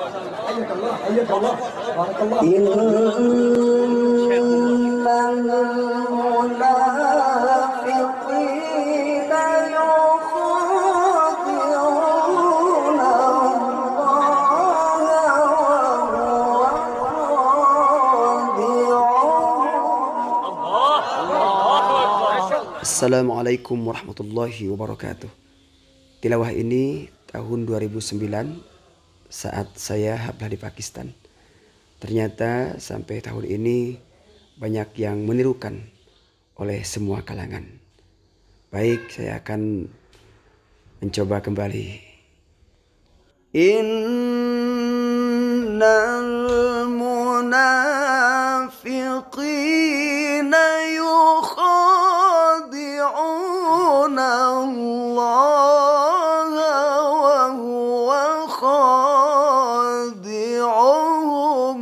حياك الله حياك الله بارك الله. Assalamualaikum warahmatullahi wabarakatuh. Tilawah ini tahun 2009 saat saya hablah di Pakistan. Ternyata sampai tahun ini banyak yang menirukan oleh semua kalangan. Baik, saya akan mencoba kembali. Innal munafiqina yukhadi'una Allah wa huwa khadi'uhum.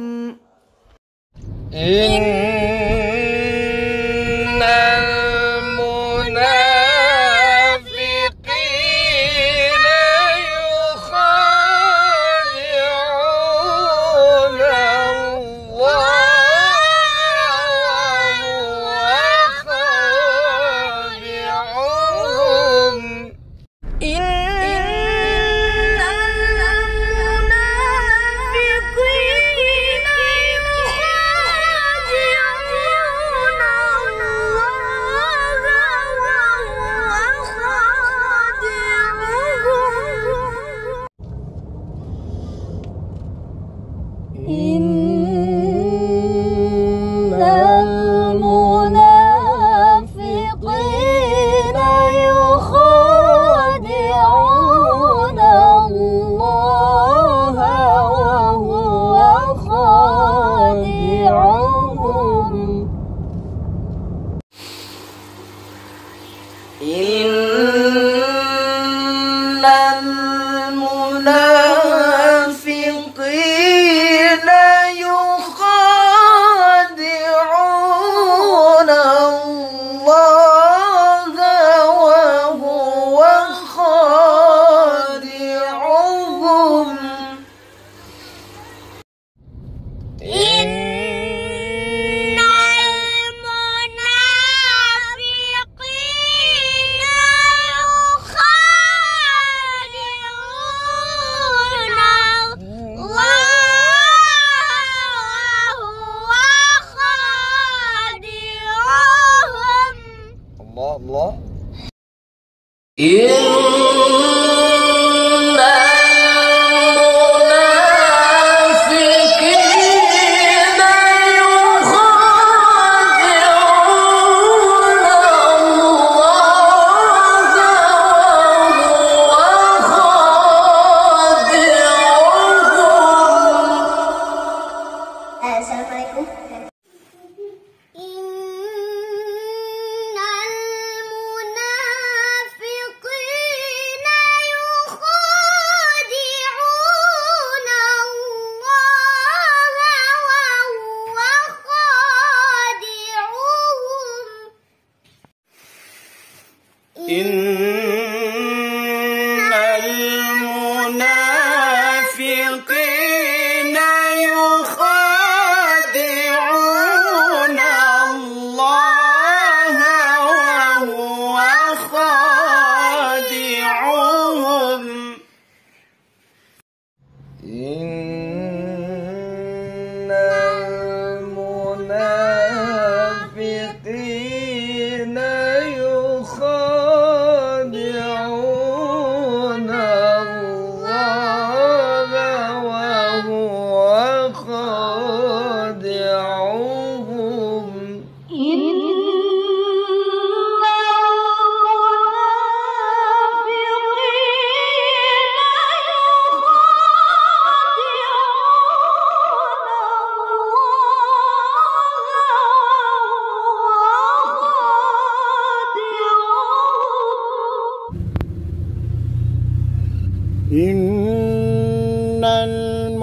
Innal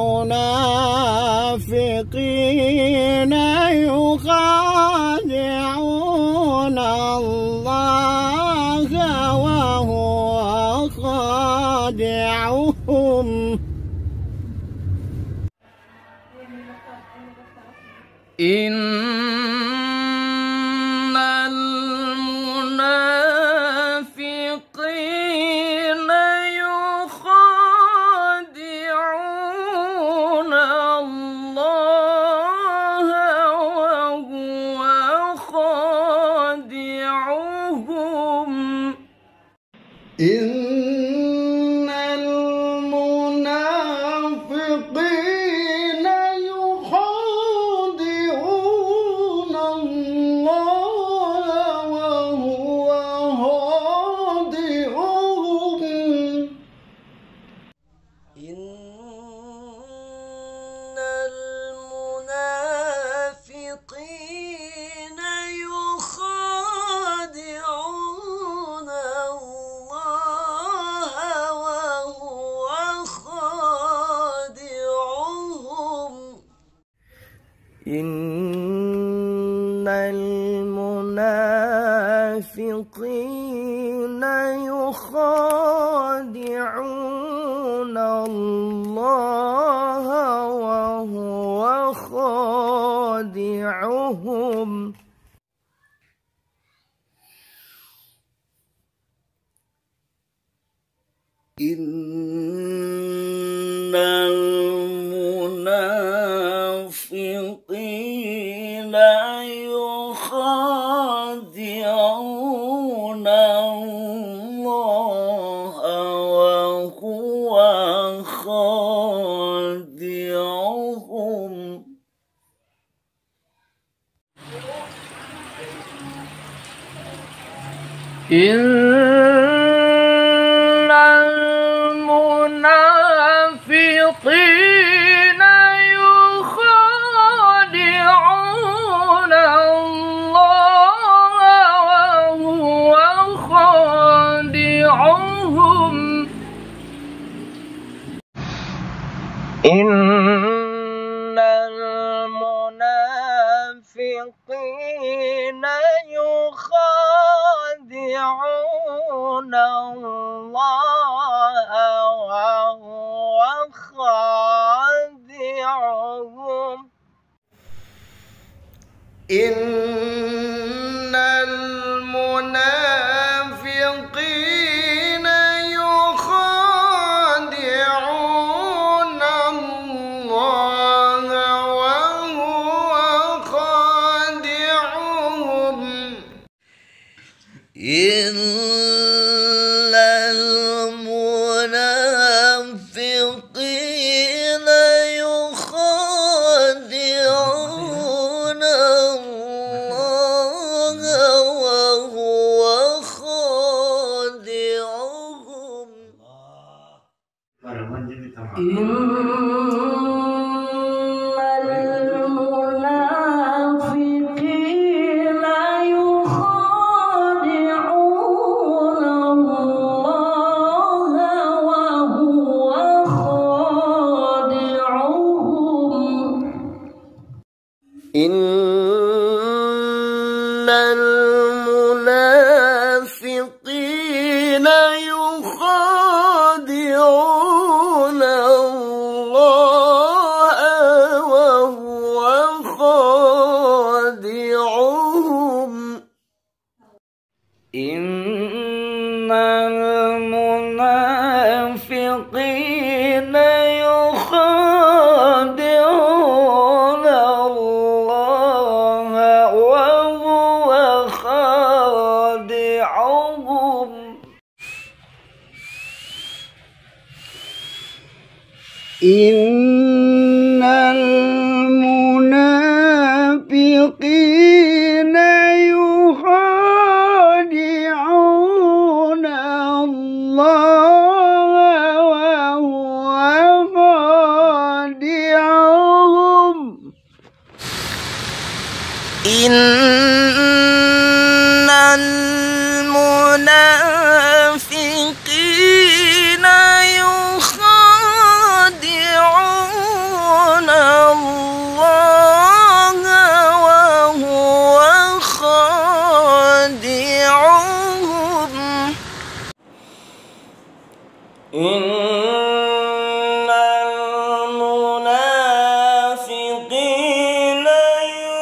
munafiqina yukhadi'una Allah wa huwa khadi'uhum. Innal munafiqina yukhadi'una Allah wa huwa khadi'uhum. Innal munafiqina yukhadi'una Allah wa huwa khadi'uhum. Innal munafiqina yukhadi'una Allah wa huwa khadi'uhum. Innal munafiqina yukhadi'una Allah wa huwa khadi'uhum. Innal munafiqina yukhadi'una Allah wa huwa khadi'uhum. Innal munafiqina yukhadi'una Allah wa huwa khadi'uhum. إن المنافقين يخادعون الله وهو خادعهم إن المنافقين يخادعون الله وهو خادعهم إن المنافقين يخادعون الله وهو خادعهم إن المنافقين يخادعون الله وهو خادعهم إن المنافقين يخادعون الله وهو خادعهم إن المنافقين يخادعون الله وهو خادعهم إن المنافقين يخادعون الله وهو خادعهم إن المنافقين يخادعون الله وهو خادعهم إن المنافقين يخادعون الله وهو خادعهم إن المنافقين يخادعون الله وهو خادعهم إن المنافقين يخادعون الله وهو خادعهم إن المنافقين يخادعون الله وهو خادعهم إن المنافقين يخادعون الله وهو خادعهم إن المنافقين يخادعون الله وهو خادعهم إن المنافقين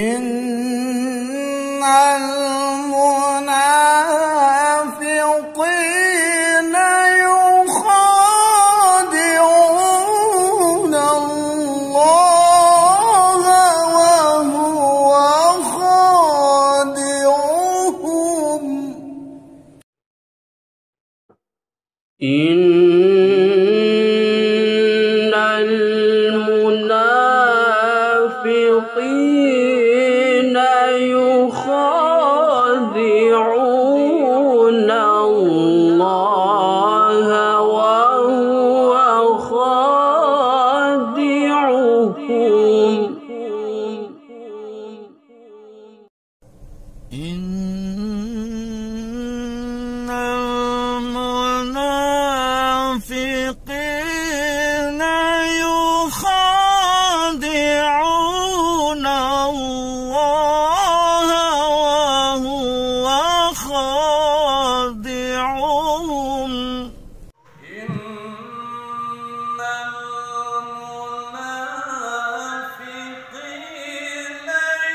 إن المنافقين يخادعون الله وهو خادعهم إن المنافقين يخادعون الله وهو خادعهم إن المنافقين يخادعون الله وهو خادعهم إن المنافقين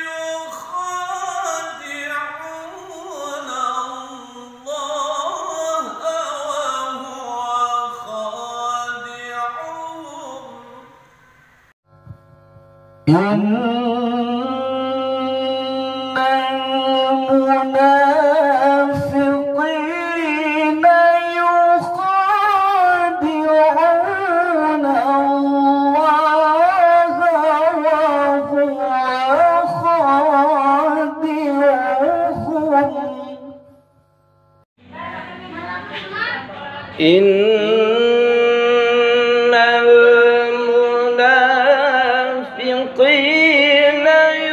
يخادعون الله وهو خادعهم إن المنافقين يخادعون الله وهو خادعهم إن المنافقين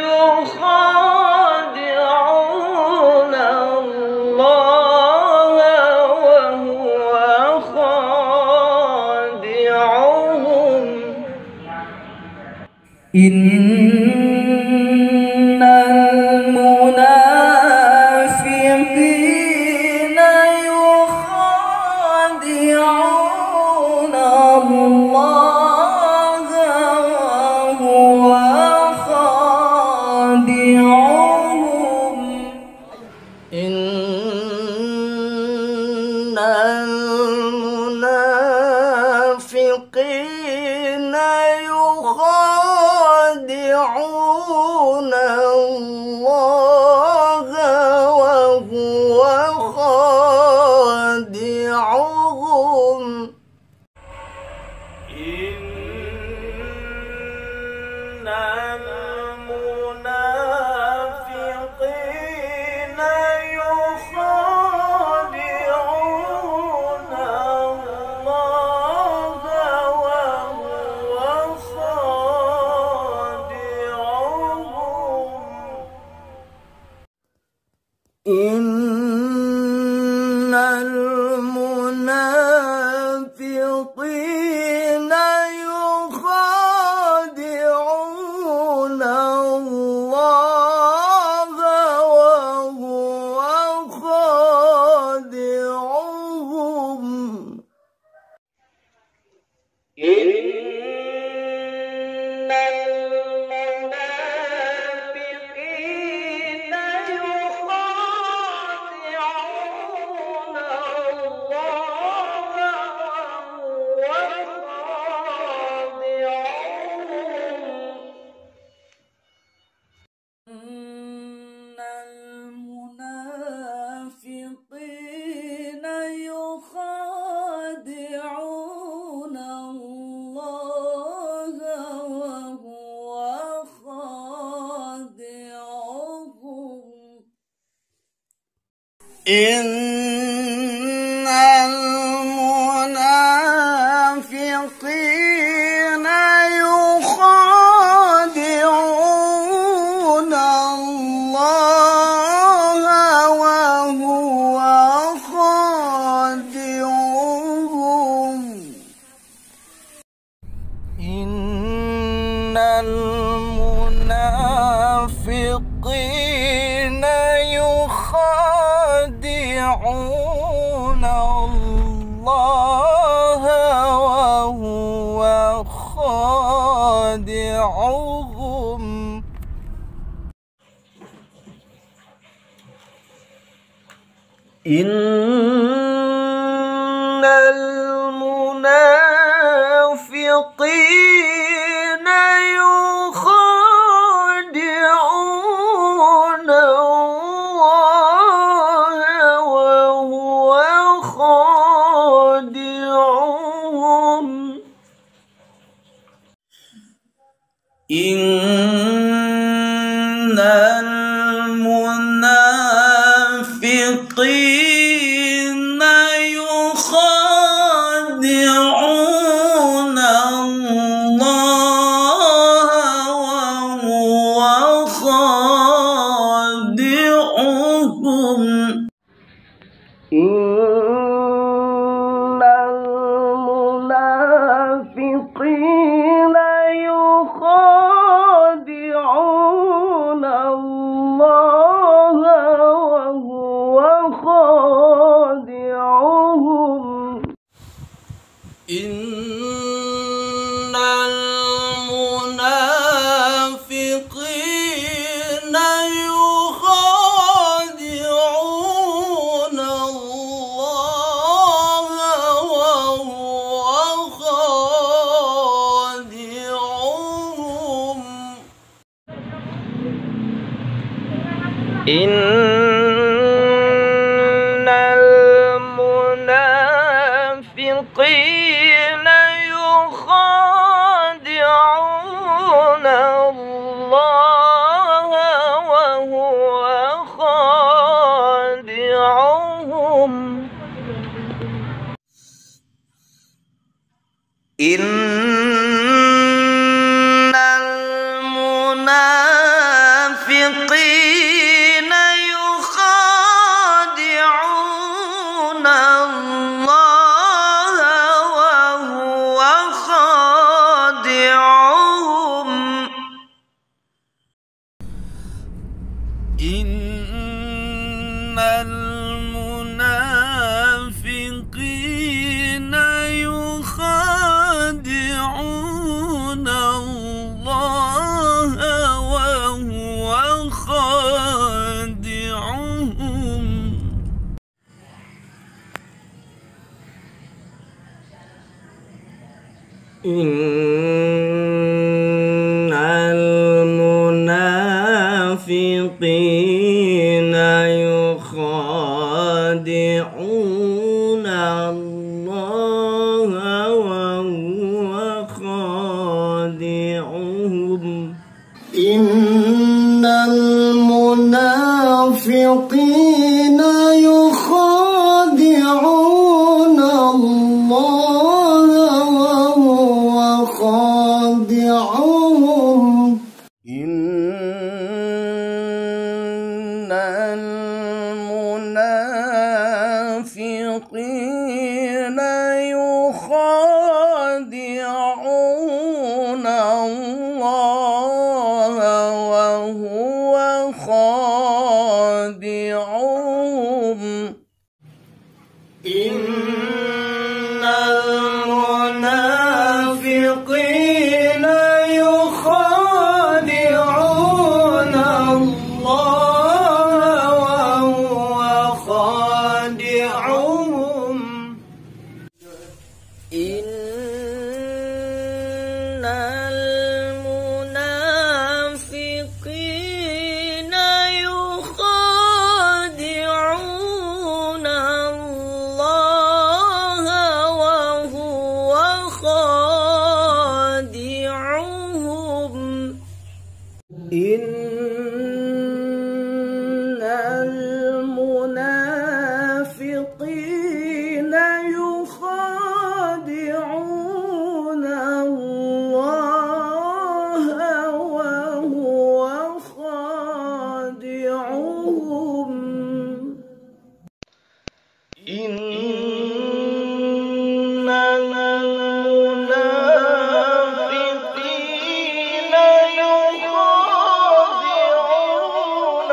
يخادعون الله وهو خادعهم إن المنافقين يخادعون الله وهو خادعهم إن المنافقين يخادعون الله وهو خادعهم إن المنافقين يخادعون الله وهو خادعهم إن المنافقين يخادعون الله وهو خادعهم إن المنافقين يخادعون الله إن المنافقين يخادعون الله وهو خادعهم إن المنافقين يخادعون الله وهو خادعهم إن المنافقين يخادعون الله وهو خادعهم إن المنافقين يخادعون الله وهو خادعهم إن المنافقين يخادعون الله وهو خادعهم إن المنافقين يخادعون الله وهو خادعهم إن المنافقين يخادعون الله وهو خادعهم إن المنافقين يخادعون الله وهو خادعهم إن المنافقين يخادعون الله وهو خادعهم إن المنافقين يخادعون الله وهو خادعهم إن المنافقين يخادعون الله وهو خادعهم إن المنافقين يخادعون الله وهو خادعهم إن المنافقين يخادعون الله وهو خادعهم إن المنافقين يخادعون الله وهو خادعهم إن المنافقين يخادعون الله وهو خادعهم إن المنافقين يخادعون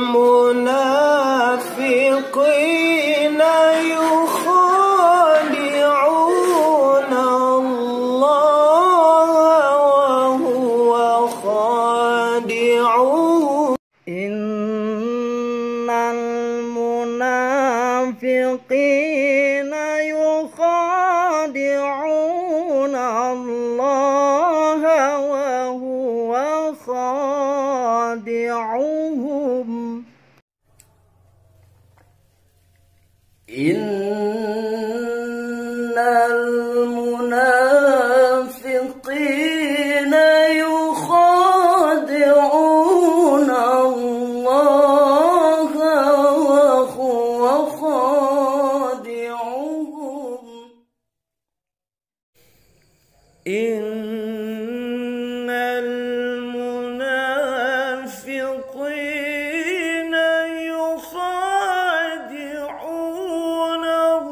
المنافقين يخادعون Innal munafiqina yukhadi'una Allah wa huwa khadi'uhum. Innal munafiqina yukhadi'una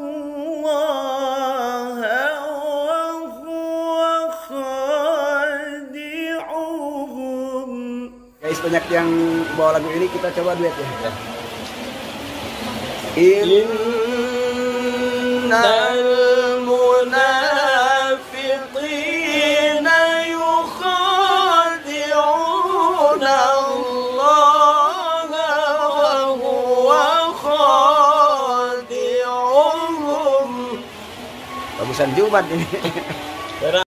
Allah wa huwa khadi'uhum. Guys, banyak yang bawa lagu ini, kita coba duet ya. Innal munafiqina yukhadi'una Allah wa huwa khadi'uhum. Bagusan Jumat ini.